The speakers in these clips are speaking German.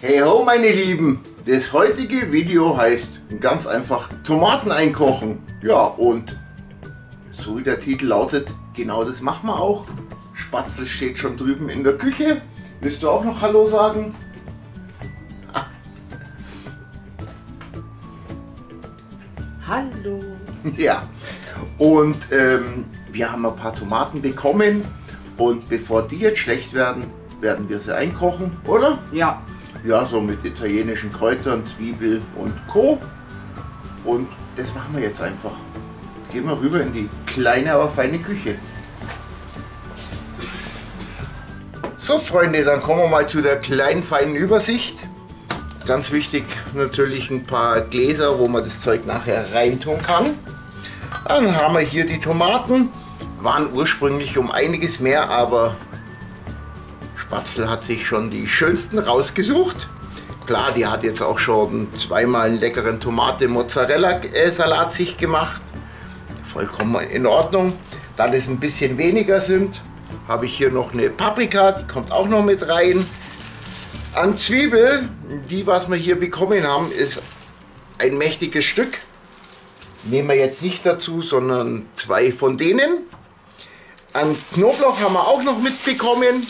Hey ho meine Lieben, das heutige Video heißt ganz einfach Tomaten einkochen. Ja, und so wie der Titel lautet, genau das machen wir auch. Spatzel steht schon drüben in der Küche. Willst du auch noch Hallo sagen? Hallo. Ja, und wir haben ein paar Tomaten bekommen und bevor die jetzt schlecht werden, werden wir sie einkochen, oder? Ja. Ja, so mit italienischen Kräutern, Zwiebel und Co. Und das machen wir jetzt einfach. Gehen wir rüber in die kleine, aber feine Küche. So Freunde, dann kommen wir mal zu der kleinen, feinen Übersicht. Ganz wichtig natürlich ein paar Gläser, wo man das Zeug nachher reintun kann. Dann haben wir hier die Tomaten. Waren ursprünglich um einiges mehr, aber Spatzel hat sich schon die schönsten rausgesucht. Klar, die hat jetzt auch schon zweimal einen leckeren Tomate-Mozzarella-Salat sich gemacht. Vollkommen in Ordnung. Da das ein bisschen weniger sind, habe ich hier noch eine Paprika, die kommt auch noch mit rein. An Zwiebel, die was wir hier bekommen haben, ist ein mächtiges Stück. Nehmen wir jetzt nicht dazu, sondern zwei von denen. An Knoblauch haben wir auch noch mitbekommen.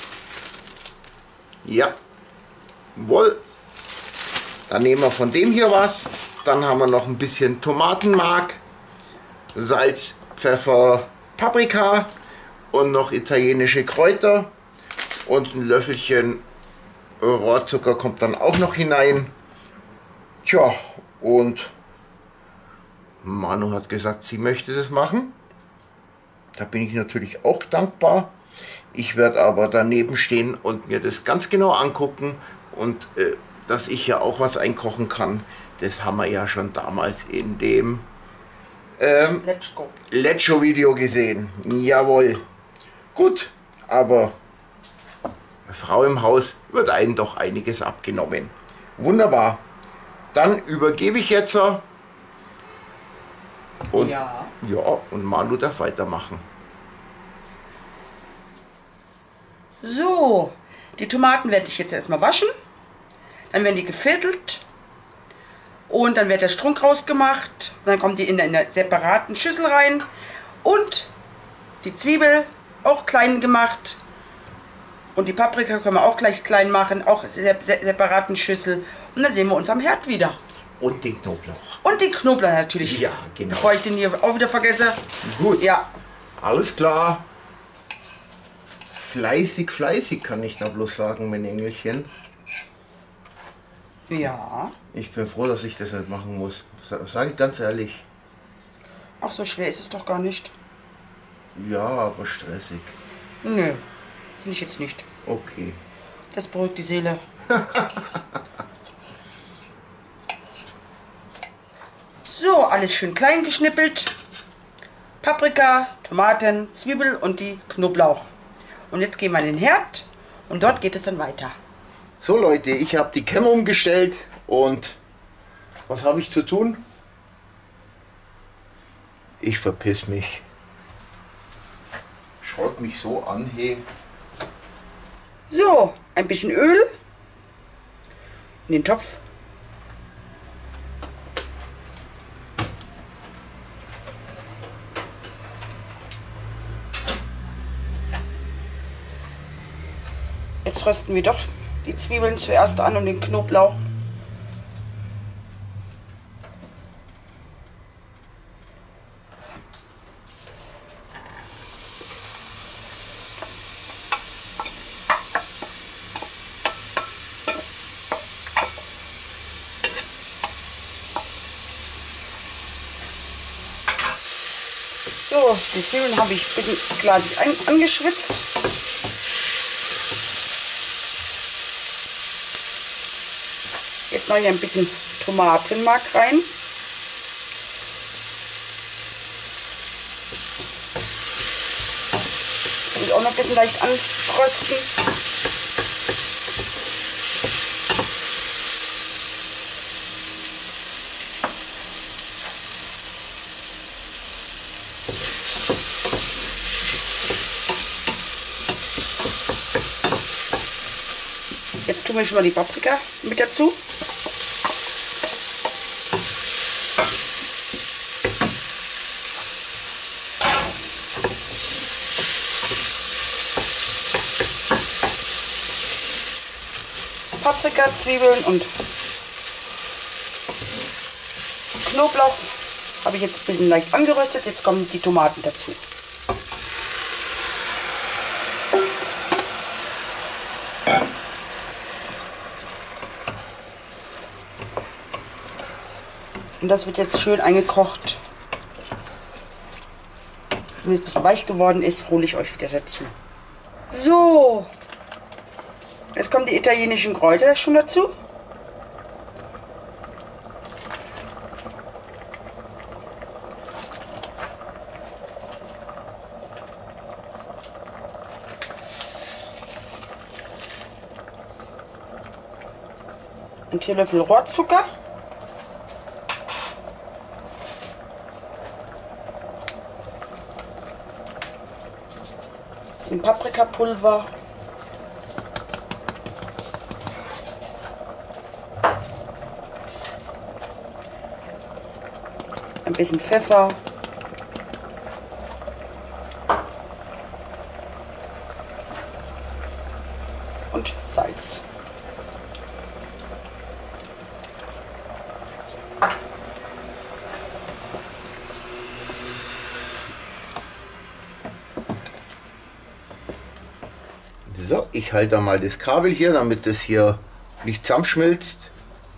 Ja, wohl. Dann nehmen wir von dem hier was. Dann haben wir noch ein bisschen Tomatenmark, Salz, Pfeffer, Paprika und noch italienische Kräuter. Und ein Löffelchen Rohrzucker kommt dann auch noch hinein. Tja, und Manu hat gesagt, sie möchte das machen. Da bin ich natürlich auch dankbar. Ich werde aber daneben stehen und mir das ganz genau angucken. Und dass ich ja auch was einkochen kann, das haben wir ja schon damals in dem Let's Go Video gesehen. Jawohl. Gut, aber eine Frau im Haus wird einem doch einiges abgenommen. Wunderbar. Dann übergebe ich jetzt und, ja, und Manu darf weitermachen. So, die Tomaten werde ich jetzt erstmal waschen. Dann werden die geviertelt. Und dann wird der Strunk rausgemacht. Und dann kommt die in eine separaten Schüssel rein. Und die Zwiebel auch klein gemacht. Und die Paprika können wir auch gleich klein machen. Auch separaten Schüssel. Und dann sehen wir uns am Herd wieder. Und den Knoblauch. Und den Knoblauch natürlich. Ja, genau. Bevor ich den hier auch wieder vergesse. Gut. Ja. Alles klar. Fleißig, fleißig kann ich da bloß sagen, mein Engelchen. Ja. Ich bin froh, dass ich das nicht machen muss. Sage ich ganz ehrlich. Ach, so schwer ist es doch gar nicht. Ja, aber stressig. Nö, finde ich jetzt nicht. Okay. Das beruhigt die Seele. So, alles schön klein geschnippelt. Paprika, Tomaten, Zwiebel und die Knoblauch. Und jetzt gehen wir in den Herd und dort geht es dann weiter. So Leute, ich habe die Cam umgestellt und was habe ich zu tun? Ich verpiss mich. Schaut mich so an, hey. So, ein bisschen Öl in den Topf. Jetzt rösten wir doch die Zwiebeln zuerst an und den Knoblauch. So, die Zwiebeln habe ich gleich angeschwitzt. Jetzt mache ich ein bisschen Tomatenmark rein. Und auch noch ein bisschen leicht anrösten. tun wir schon mal die Paprika mit dazu. Paprika, Zwiebeln und Knoblauch habe ich jetzt ein bisschen leicht angeröstet. Jetzt kommen die Tomaten dazu. Und das wird jetzt schön eingekocht. Wenn es ein bisschen weich geworden ist, hole ich euch wieder dazu. So, jetzt kommen die italienischen Kräuter schon dazu. Ein Teelöffel Rohrzucker. Das ist Paprikapulver. Ein bisschen Pfeffer. Und Salz. So, ich halte da mal das Kabel hier, damit das hier nicht zusammenschmilzt.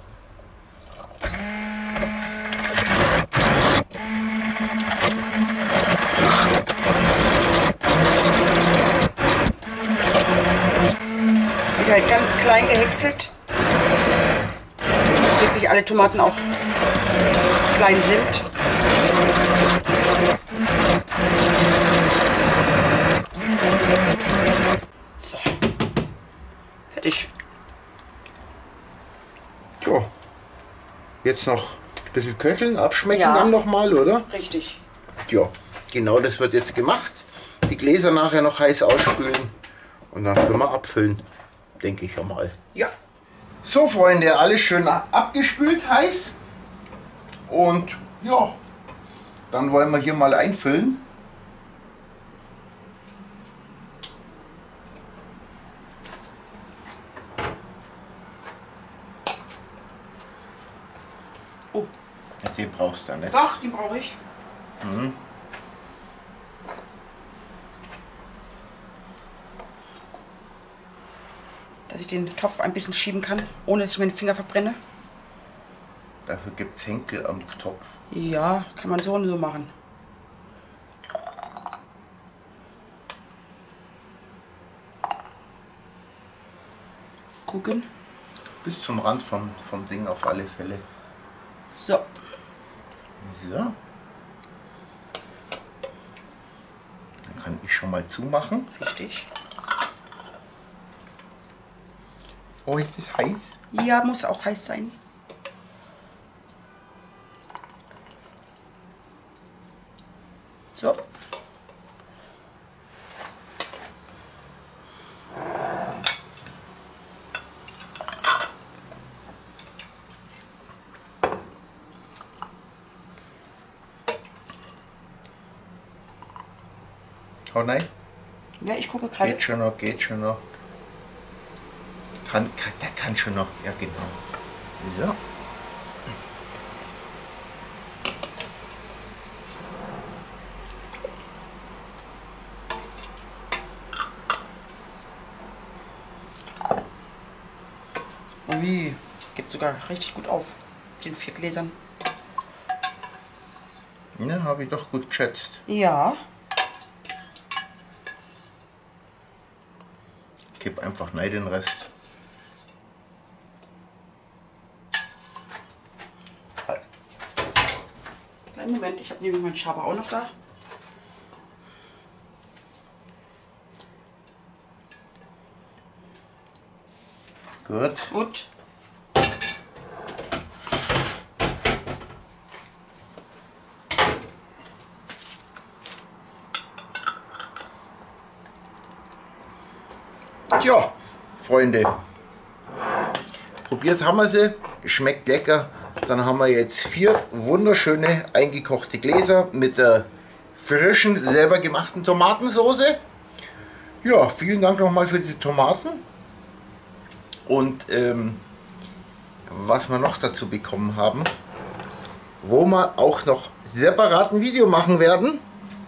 Wird halt ganz klein gehäckselt, dass wirklich alle Tomaten auch klein sind. So, fertig. So, jetzt noch ein bisschen köcheln, abschmecken Ja. dann nochmal, oder? Richtig. Ja, genau das wird jetzt gemacht. Die Gläser nachher noch heiß ausspülen und dann können wir abfüllen, denke ich einmal. Ja. So Freunde, alles schön abgespült heiß. Und ja, dann wollen wir hier mal einfüllen. Oh. Den brauchst du nicht. Doch, die brauche ich. Mhm. Dass ich den Topf ein bisschen schieben kann, ohne dass ich meinen Finger verbrenne. Dafür gibt es Henkel am Topf. Ja, kann man so und so machen. Gucken. Bis zum Rand vom Ding auf alle Fälle. So. So. Dann kann ich schon mal zumachen. Richtig. Oh, ist das heiß? Ja, muss auch heiß sein. So. Oh nein, Ja, ich gucke gerade. geht schon noch, geht schon noch. Das kann schon noch, ja genau. So. Ui, geht sogar richtig gut auf. Den 4 Gläsern. Ja, habe ich doch gut geschätzt. Ja. Gib einfach rein den Rest. Kleinen Moment, ich habe nämlich meinen Schaber auch noch da. Gut. Gut. Tja, Freunde, Probiert haben wir sie, schmeckt lecker. Dann haben wir jetzt 4 wunderschöne eingekochte Gläser mit der frischen, selber gemachten Tomatensauce. Ja, vielen Dank nochmal für die Tomaten. Und was wir noch dazu bekommen haben, wo wir auch noch separat ein Video machen werden.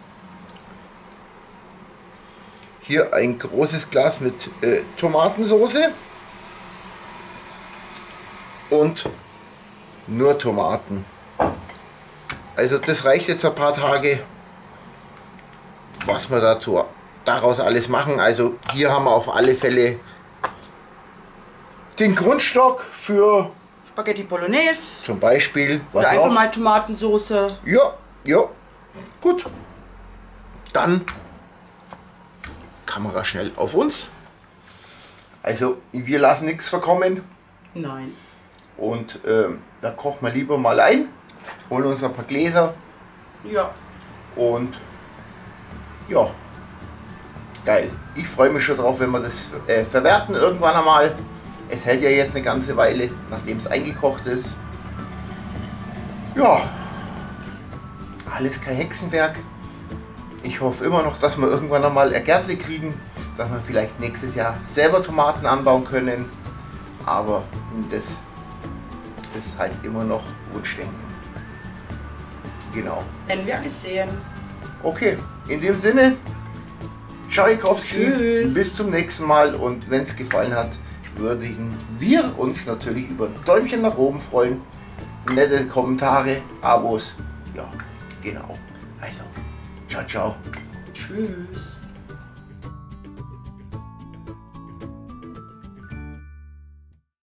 Hier ein großes Glas mit Tomatensauce und nur Tomaten. Also das reicht jetzt ein paar Tage, was wir dazu daraus alles machen. Also hier haben wir auf alle Fälle den Grundstock für Spaghetti Bolognese. Zum Beispiel. Oder einfach mal Tomatensauce. Ja, ja, gut. Dann Kamera schnell auf uns. Also wir lassen nichts verkommen. Nein. Und da kochen wir lieber mal ein, holen uns ein paar Gläser. Ja. Und ja, geil. Ich freue mich schon drauf, wenn wir das verwerten irgendwann einmal. Es hält ja jetzt eine ganze Weile, nachdem es eingekocht ist. Ja, alles kein Hexenwerk. Ich hoffe immer noch, dass wir irgendwann einmal ein Gärtle kriegen, dass wir vielleicht nächstes Jahr selber Tomaten anbauen können. Aber das ist halt immer noch Wunschdenken. Genau. Werden wir alles sehen. Okay, in dem Sinne, Tschaikowski, Tschüss. bis zum nächsten Mal und wenn es gefallen hat, würden wir uns natürlich über ein Däumchen nach oben freuen, nette Kommentare, Abos, ja, genau. Also, ciao, ciao. Tschüss.